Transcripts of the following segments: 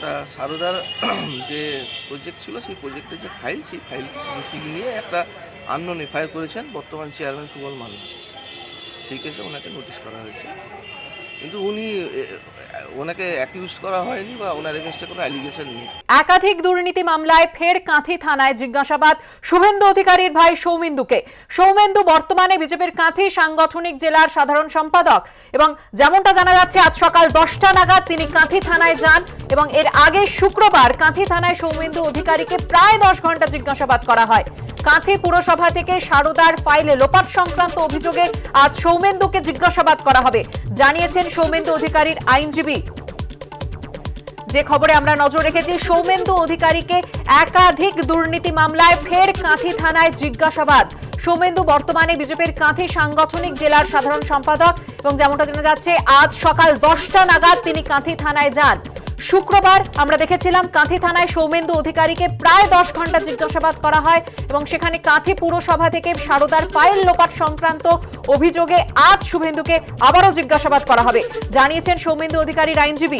একটা সারদার যে প্রজেক্ট ছিল সেই প্রজেক্টের যে ফাইল সেই ফাইল নিয়ে একটা আননোন এফআইআর করেছেন বর্তমান চেয়ারম্যান সুবল মান্না। সেই কেসে ওনাকে নোটিশ করা হয়েছে, কিন্তু ওনাকে অ্যাকিউজ করা হয়নি বা ওনার এগেইনস্টে কোনো অ্যালিগেশন নেই। একাধিক দুর্নীতি মামলায় ফের কাঁথি থানায় জিজ্ঞাসাবাদ শুভেন্দু অধিকারীর ভাই সৌমেন্দুকে। সৌমেন্দু বর্তমানে বিজেপির কাঁথি সাংগঠনিক জেলার সাধারণ সম্পাদক এবং যেমনটা জানা যাচ্ছে আজ সকাল 10টা নাগাদ তিনি কাঁথি থানায় যান এবং এর আগে শুক্রবার কাঁথি থানায় সৌমেন্দু অধিকারীকে প্রায় 10 ঘন্টা জিজ্ঞাসাবাদ করা হয়। কাঁথি পুরসভা থেকে সারদার ফাইলে লোপাট সংক্রান্ত অভিযোগে আজ সৌমেন্দুকে জিজ্ঞাসাবাদ করা হবে জানিয়েছেন সৌমেন্দু অধিকারীর আইনজীবী। যে খবরে আমরা নজর রেখেছি, সৌমেন্দু অধিকারীকে একাধিক দুর্নীতি মামলায় ফের কাঁথি থানায় জিজ্ঞাসাবাদ। সৌমেন্দু বর্তমানে বিজেপির কাঁথি সাংগঠনিক জেলার সাধারণ সম্পাদক এবং যেমনটা জানা যাচ্ছে আজ সকাল 10টা নাগাদ তিনি কাঁথি থানায় যান। শুক্রবার আমরা দেখেছিলাম কাঁথি থানায় সৌমেন্দু অধিকারীকে প্রায় 10 ঘন্টা জিজ্ঞাসাবাদ করা হয় এবং সেখানে কাঁথি পুরসভা থেকে সারদার ফাইল লোপাট সংক্রান্ত অভিযোগে আজ শুভেন্দুকে আবারও জিজ্ঞাসাবাদ করা হবে জানিয়েছেন সৌমেন্দু অধিকারীর আইনজীবী।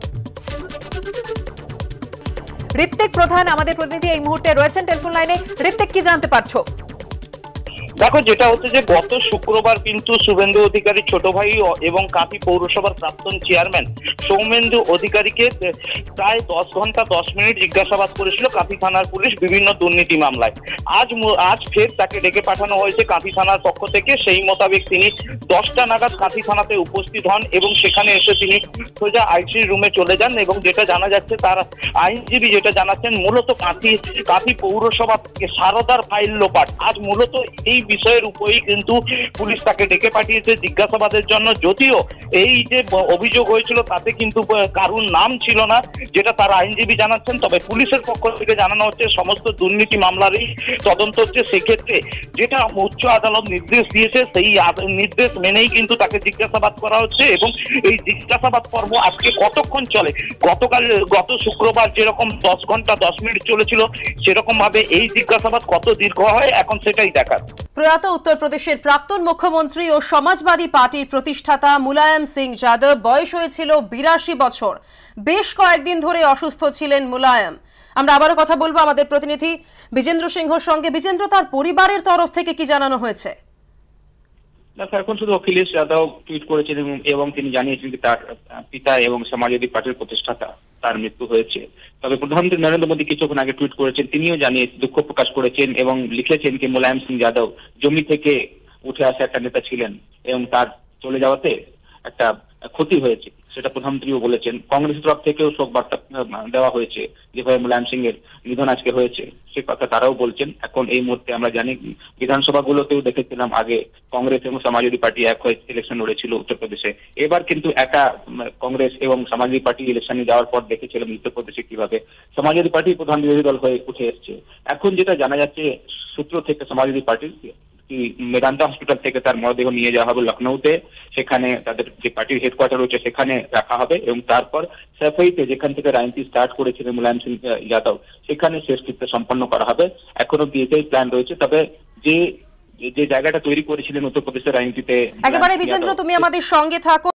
ঋত্বিক প্রধান আমাদের প্রতিনিধি এই মুহূর্তে রয়েছেন টেলিফোন লাইনে। ঋত্বিক, কি জানতে পারছো? দেখো, যেটা হচ্ছে যে গত শুক্রবার কিন্তু শুভেন্দু অধিকারীর ছোট ভাই এবং কাঁথি পৌরসভার প্রাক্তন চেয়ারম্যান সৌমেন্দু অধিকারীকে প্রায় 10 ঘন্টা 10 মিনিট জিজ্ঞাসাবাদ করেছিল কাঁথি থানার পুলিশ বিভিন্ন দুর্নীতি মামলায়। আজ ফের তাকে ডেকে পাঠানো হয়েছে কাঁথি থানার পক্ষ থেকে। সেই মোতাবেক তিনি 10টা নাগাদ কাঁথি থানাতে উপস্থিত হন এবং সেখানে এসে তিনি সোজা আইসি রুমে চলে যান এবং যেটা জানা যাচ্ছে তার আইনজীবী যেটা জানাচ্ছেন মূলত কাঁথি পৌরসভা থেকে সারদার ফাইল লোপাট। আজ মূলত এই বিষয়ের উপরেই কিন্তু পুলিশ তাকে ডেকে পাঠিয়েছে জিজ্ঞাসাবাদের জন্য। যদিও এই যে অভিযোগ হয়েছিল তাতে কিন্তু কারুর নাম ছিল না, যেটা তার আইনজীবী জানাচ্ছেন। তবে পুলিশের পক্ষ থেকে জানানো হচ্ছে সমস্ত দুর্নীতি মামলারই তদন্ত হচ্ছে। সেক্ষেত্রে যেটা উচ্চ আদালত নির্দেশ দিয়েছে সেই নির্দেশ মেনেই কিন্তু তাকে জিজ্ঞাসাবাদ করা হচ্ছে এবং এই জিজ্ঞাসাবাদ পর্ব আজকে কতক্ষণ চলে, গত শুক্রবার যেরকম 10 ঘন্টা 10 মিনিট চলেছিল সেরকম ভাবে এই জিজ্ঞাসাবাদ কত দীর্ঘ হয় এখন সেটাই দেখার। প্রয়াত উত্তরপ্রদেশের প্রাক্তন মুখ্যমন্ত্রী ও সমাজবাদী পার্টির প্রতিষ্ঠাতা মুলায়ম সিং যাদব বয়স হয়েছিল 82 বছর। বেশ কয়েকদিন ধরে অসুস্থ ছিলেন মুলায়ম। আমরা আবারও কথা বলবো আমাদের প্রতিনিধি বিজেন্দ্র সিংহর সঙ্গে। বিজেন্দ্র, তার পরিবারের তরফ থেকে কি জানানো হয়েছে? এখন শুধু অখিলেশ যাদব টুইট করেছেন এবং তিনি জানিয়েছেন যে তার পিতা এবং সমাজবাদী পার্টির প্রতিষ্ঠাতা তার মৃত্যু হয়েছে। তবে প্রধানমন্ত্রী নরেন্দ্র মোদী কিছুক্ষণ আগে টুইট করেছেন, তিনিও জানিয়ে দুঃখ প্রকাশ করেছেন এবং লিখেছেন যে মুলায়ম সিং যাদব জমি থেকে উঠে আসা একটা নেতা ছিলেন এবং তার চলে যাওয়াতে একটা ক্ষতি হয়েছে, সেটা প্রধানমন্ত্রীও বলেছেন। কংগ্রেসের তরফ থেকেও শোক বার্তা দেওয়া হয়েছে, যেভাবে মুলায়ম সিং এর নিধন আজকে হয়েছে সে কথা তারাও বলছেন। এখন এই মুহূর্তে আমরা জানি বিধানসভাগুলোতেও দেখেছিলাম আগে কংগ্রেস এবং সমাজবাদী পার্টি এক হয়ে ইলেকশন লড়েছিল উত্তরপ্রদেশে। এবার কিন্তু একা কংগ্রেস এবং সমাজবাদী পার্টি ইলেকশনে যাওয়ার পর দেখেছিলাম উত্তরপ্রদেশে কিভাবে সমাজবাদী পার্টি প্রধান বিরোধী দল হয়ে উঠে এসছে। এখন যেটা জানা যাচ্ছে সূত্র থেকে সমাজবাদী পার্টির মেদান্তা হসপিটাল থেকে তার মরদেহ নিয়ে যাওয়া হবে লখনৌতে, সেখানে তাদের যে পার্টির হেডকোয়ার্টার রয়েছে সেখানে রাখা হবে এবং তারপর সাফাইতে যেখান থেকে রাজনীতি স্টার্ট করেছিলেন মুলায়ম সিং যাদব সেখানে শেষকৃত্য সম্পন্ন করা হবে। এখনো বিয়েতেই প্ল্যান রয়েছে। তবে যে জায়গাটা তৈরি করেছিলেন উত্তরপ্রদেশের রাজনীতিতে একেবারে বিজেন্দ্র, তুমি আমাদের সঙ্গে থাকো।